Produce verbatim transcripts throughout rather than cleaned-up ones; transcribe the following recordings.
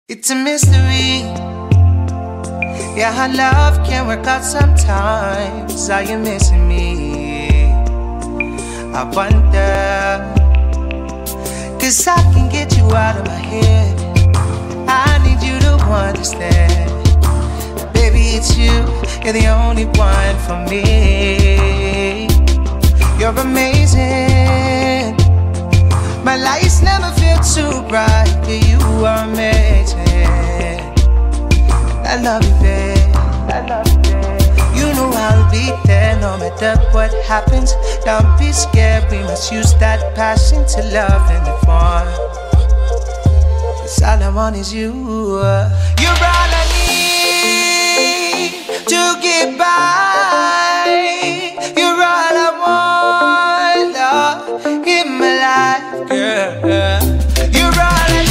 It's a mystery. Yeah, how love can work out sometimes. Are you missing me? I wonder, cause I can get you out of my head. I need you to understand. Baby, it's you, you're the only one for me. You're amazing. My lights never feel too bright. Yeah, you are amazing. I love you, babe. I love you, babe. You know I'll be there no matter what happens. Don't be scared, we must use that passion to love and the fun. Cause all I want is you. You're all I need to get by. You're all I want, love, in my life, girl. You're all I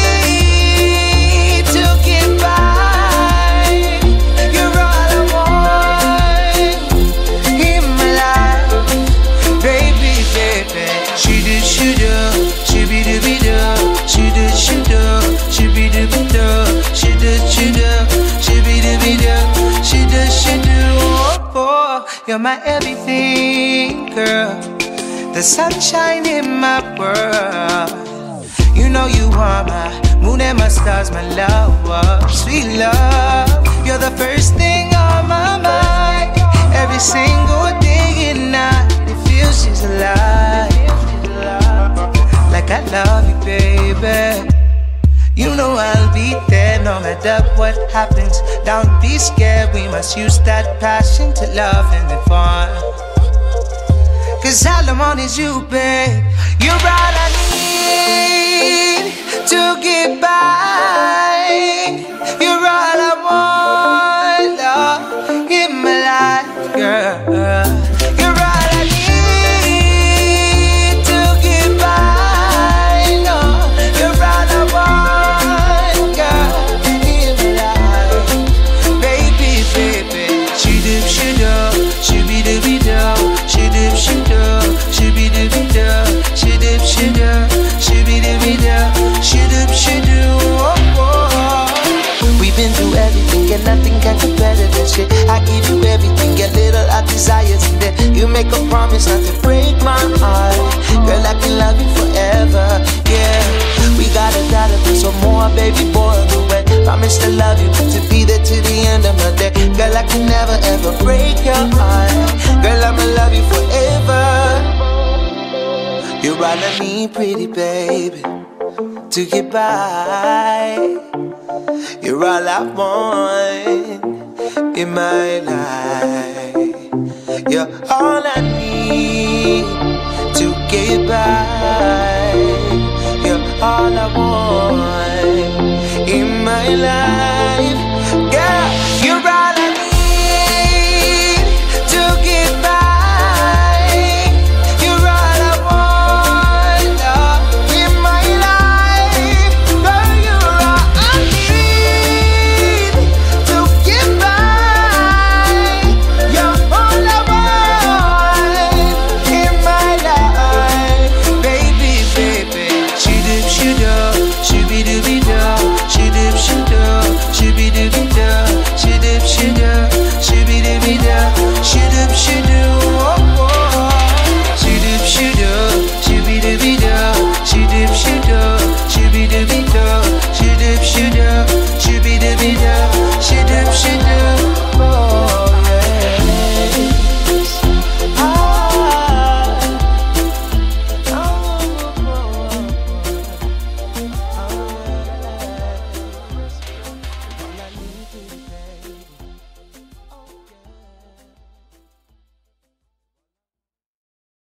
need to get by. You're all I want in my life, baby, baby. She do, she do, she be do, be do. She do, she do, she be do, be do. She do, she do, she be do, be do. She do, she do. Oh, oh, you're my everything, girl. The sunshine in my world. You know you are my moon and my stars, my love, sweet love. You're the first thing on my mind. Every single day and night, it feels she's alive. Like I love you, baby. You know I'll be there no matter what happens. Don't be scared, we must use that passion to love and have fun. Cause all I want is you, babe. You're all I need to get by. You're all I want, love, in my life, girl. You're all I need to get by. No, you're all I want, girl, in my life. Baby, baby, she do, she do, she be do, be do. She do, she do, she be do, be do. She do, she do, she be do, be do. She do, she do, oh, oh. We've been through everything and nothing can compare to this shit. I give you everything, a little I desire today. You make a promise not to break my heart. Girl, I can love you forever, yeah. We gotta, gotta do some more, baby boy, the way. Promise to love you, to be there to the end of my day. Girl, I can never ever break your heart. Girl, I'ma love you forever. You're all I need, pretty baby, to get by. You're all I want in my life. You're all I need to get by.